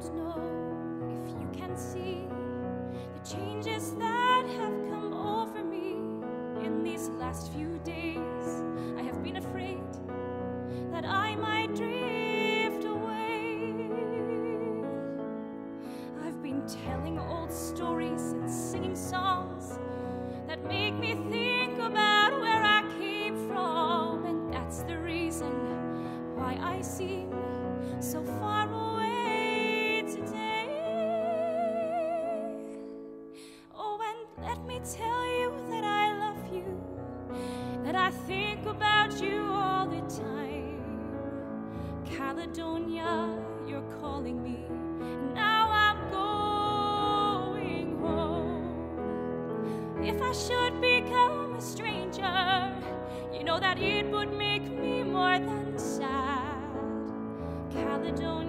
don't know if you can see the changes that have come over me in these last few days. I have been afraid that I might drift away. I've been telling old stories and singing songs that make me think about where I came from, and that's the reason why I seem so far away today. Oh, and let me tell you that I love you, that I think about you all the time. Caledonia, you're calling me, and now I'm going home. If I should become a stranger, you know that it would make me more than sad. Caledonia.